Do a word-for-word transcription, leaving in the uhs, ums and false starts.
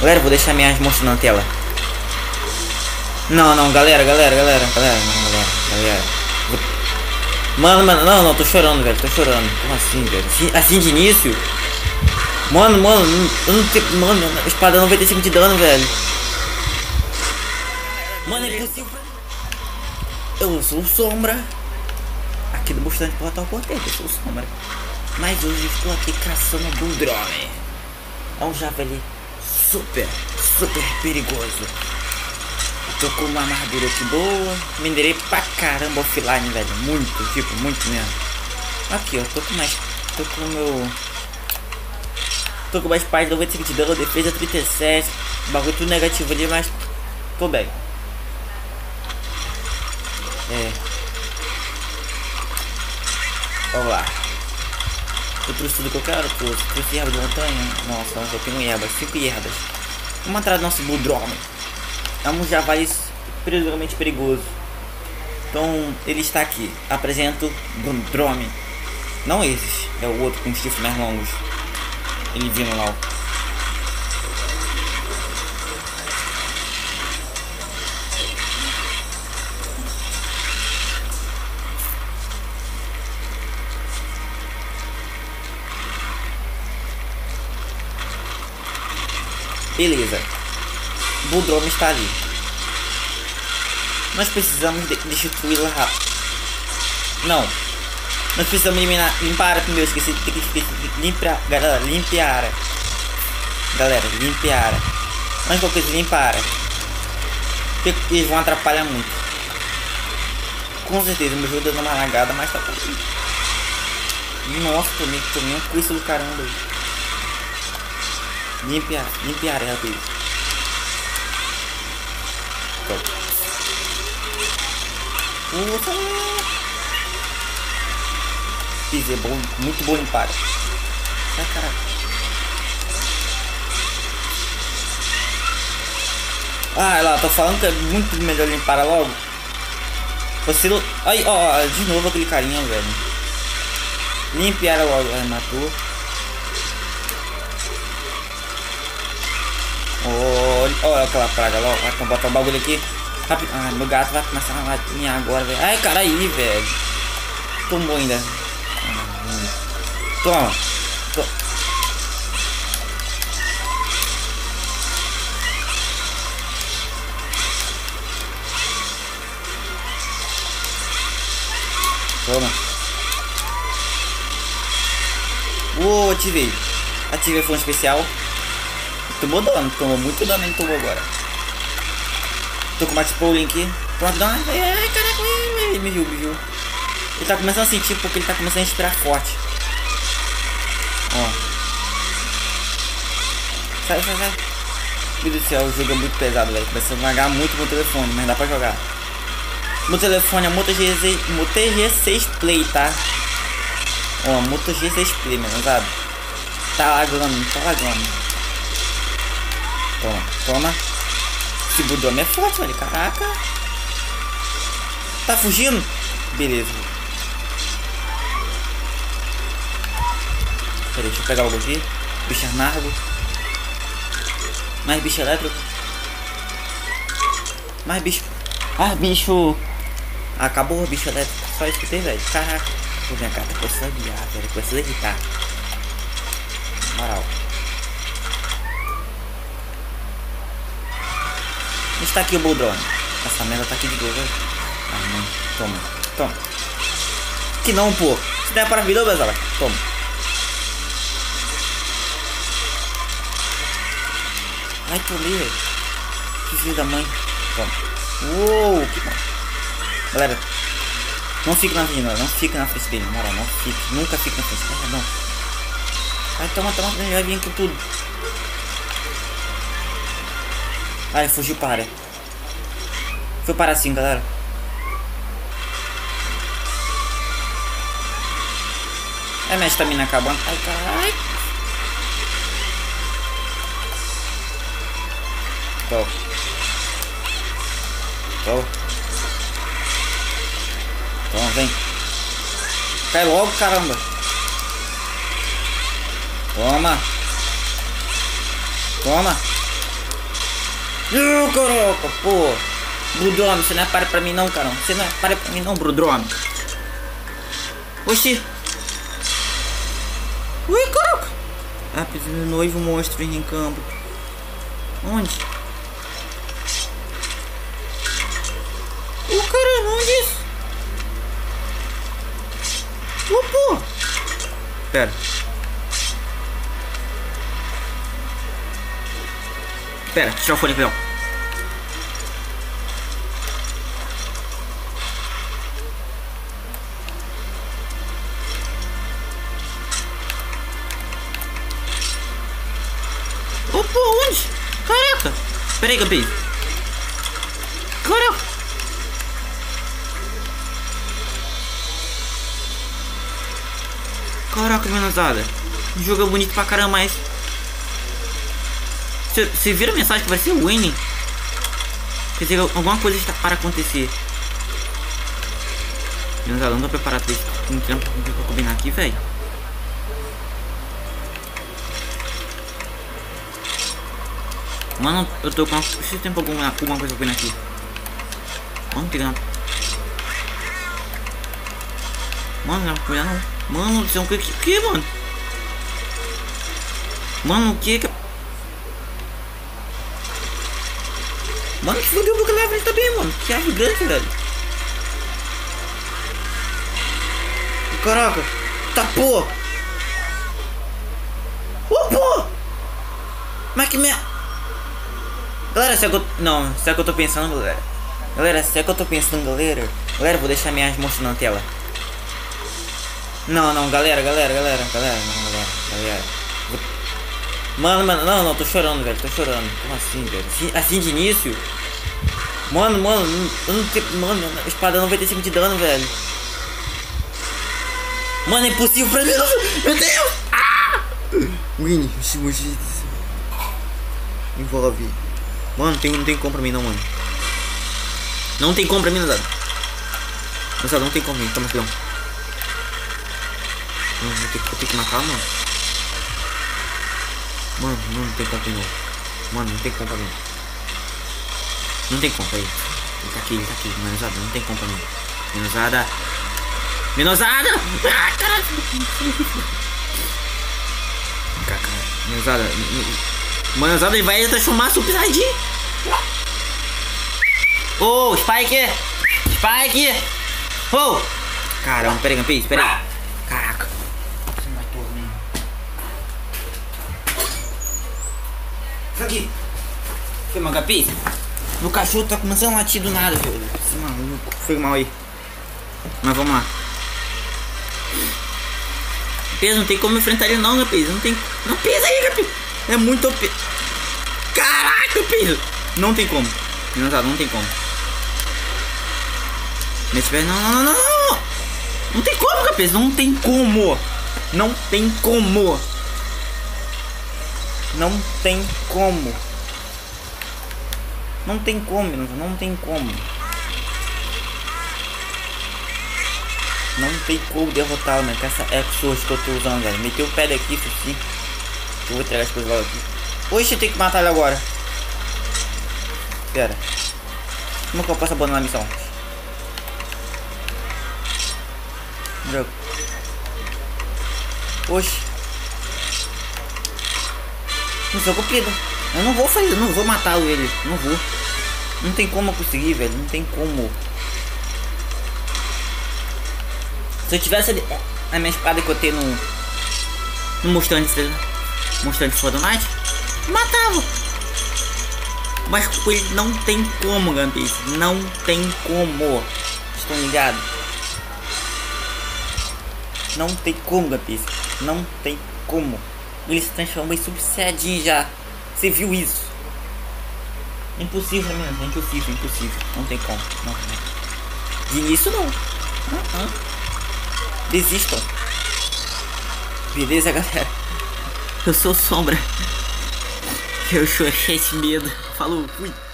Galera, vou deixar minhas monstros na tela. Não, não, galera, galera, galera, galera, não, galera, galera. Vou... Mano, mano, não, não, tô chorando, velho, tô chorando. Como assim, velho? Assim, assim de início? Mano, mano, eu não tenho. Mano, a espada não vai ter cinco de dano, velho. Mano, é impossível. Eu sou o Sombra. Aqui do Bustante Portal Corteiro, eu sou o Sombra. Mas hoje estou aqui caçando o Bulldrawn. É um javali super, super perigoso. Tô com uma armadura aqui boa. Minerei pra caramba offline, velho. Muito, tipo, muito mesmo. Aqui, ó, tô com mais. Tô com o meu. Tô com mais parte noventa e cinco de dano, defesa trinta e sete. Bagulho tudo negativo ali, mas tô bem. É. Vamos lá. Eu trouxe tudo que eu quero, trouxe. Trouxe erva de montanha. Nossa, eu tenho ervas, cinco ervas. Vamos atrás do nosso Bulldrawn. É um javali perigoso perigoso. Então ele está aqui. Apresento Bulldrawn. Não esses, é o outro com os chifres mais longos. Ele vindo lá. Beleza. Bulldrawn está ali. Nós precisamos de destruí-la rápido. Não. Nós precisamos eliminar. Limpar a área primeiro. Esqueci. Tem que esquecer. Limpar. Galera, limpe a área. Galera, limpe a área. Antes de qualquer coisa, limpa a área. Eles vão atrapalhar muito. Com certeza, meu jogo dando uma lagada, mas tá tudo. Nossa, tomei, tomei um custo do caramba. Limpe a área. Limpe a área, rapaz. Ufa. Fiz, é bom, muito bom limpar. Ai, caraca. Ah, lá, tô falando que é muito melhor limpar logo. Você. Ai, ó, ó, de novo aquele carinha, velho. Limpe ela logo. Ai, matou. Olha, olha aquela praga logo. Vai botar o bagulho aqui. Rápido. Ah, meu gato vai começar a latinhar agora, velho. Ai, cara, aí, velho. Tomou ainda. Toma. Toma. Toma. Uou, ativei. Ativei a fonte especial. Tomou dano, tomou muito dano, ele tomou agora. Tô com o Max Pauling aqui. Pronto, dá uma. Ai, caraca, ele me viu, me viu. Ele tá começando a sentir porque ele tá começando a respirar forte. Ó. Sai, sai, sai. Meu Deus do céu, o jogo é muito pesado, velho. Começa a vagar muito no telefone, mas dá pra jogar. Meu telefone é Moto G seis Play, tá? Ó, Moto G seis Play, mano, sabe? Tá lagando, tá lagando. Toma, toma. Esse Bulldrawn é forte, velho. Caraca. Tá fugindo? Beleza. Peraí, deixa eu pegar algo aqui. Bicho arnargo. Mais bicho elétrico. Mais bicho. Ah, bicho. Acabou o bicho elétrico. Só isso que tem, velho. Caraca. Pô, minha cara tá começando a guiar, velho. Começando a irritar. Moral. Está aqui o Bulldrawn. Essa merda tá aqui de novo. Ah, não. Toma. Toma. Que não, pô. Se der para a vida, beleza. Toma. Ai, tomei, velho. Que filho da mãe. Toma. Uou, que bom. Galera, não fique na frente, não. Não fique na frente dele. Moral, não fique. Nunca fique na frente. Ah, não. Ai, toma, toma. Ele vai vir com tudo. Ai, fugiu para a área. Foi para assim, galera. É, minha estamina acabando. Ai, caralho. Tô. Tô. Então, vem. Cai logo, caramba. Toma. Toma. Uh, caraca, pô. Brudrome, você não é para pra mim não, carão. Você não é para pra mim não, Brudrome. Oxi. Ui, caraca. Ah, preciso de noivo monstro em campo. Onde? Ô, oh, caramba, onde é isso? Ô, oh, pô. Pera. Pera, tirar o fone aqui, ó. Ô, pô, onde? Caraca. Pera aí, Gabi. Caraca. Caraca, menosada. O jogo é bonito pra caramba, mas... Você vira a mensagem que vai ser winning? Quer dizer, alguma coisa está para acontecer. Menosada, não tô preparado pra isso. Não tem tempo pra combinar aqui, velho. Mano, eu tô com... Se tem alguma, alguma coisa pra combinar aqui. Mano, tem nada. Mano, não é pra não. Mano, você é um que que, mano? Mano, o que que... Mano, que fodeu o que leva ele também, mano. Que árvore grande, velho. Caraca. Tá, pô. Ô, pô. Mas que merda. Galera, será que eu... Não, será que eu tô pensando, galera? Galera, será que eu tô pensando, galera? Galera, vou deixar minhas monstros na tela. Não, não, galera, galera, galera, galera, não, galera, galera. Mano, mano, não, não, tô chorando, velho, tô chorando. Como assim, velho? Assim, assim de início? Mano, mano, eu não tenho... Mano, a espada não vai ter cinco de dano, velho. Mano, é impossível pra mim, não. Meu Deus! Ah! Winnie, envolve. Mano, não tem, não tem como pra mim, não, mano. Não tem como pra mim, Nazado. Nazado, não tem como pra mim, toma aqui, não. Vou ter, vou ter que matar, mano. Mano, não tem como pra mim. Mano, não tem como pra mim. Não tem como pra ele. Ele tá aqui, ele tá aqui. Menosada, não tem como pra mim. Menosada. Menosada! Ah, caralho! Menosada. Menosada, ele vai transformar Super Saiyajin. Ô, oh, Spike! Spike! Ô! Oh. Caramba, pera aí, Gampis, pera aí. Caraca. Você não vai dormir. Isso aqui. Foi mal, Gampis? Meu cachorro tá começando a latir do nada, velho. Esse maluco. Foi mal aí. Mas vamos lá. Pesa, não tem como enfrentar ele não, Gampis. Não tem. Não pesa aí, Gampis. É muito op... Caraca, Gampis. Não tem como. Não, tá, não tem como. Nesse pé, não, não, não, não. Não tem como, Gampis. Não tem como. Não tem como. Não tem como. Não tem como, não tem como. Não tem como derrotá-lo, né? Com essa Exorcist que eu tô usando, velho. Meteu o pé daqui, isso sim. Eu vou entregar as coisas logo aqui. Hoje eu tenho que matar ele agora. Pera. Como que eu posso abandonar a missão? Droga. Oxi. Missão cumprida. Eu não vou fazer, não vou matá-lo ele. Não vou. Não tem como eu conseguir, velho. Não tem como. Se eu tivesse a minha espada que eu tenho no... No Mustang, Mustang Fortnite, matava. Mas com ele não tem como, Gampis. Não tem como. Estão ligados? Não tem como, Gampis. Não tem como. Ele se transformou em Super Saiyajin já. Você viu isso? Impossível mesmo. É impossível, impossível. Não tem como. Não, não. De início não. Uh-uh. Desistam. Beleza, galera? Eu sou Sombra. Eu chorei de medo. Falou, fui.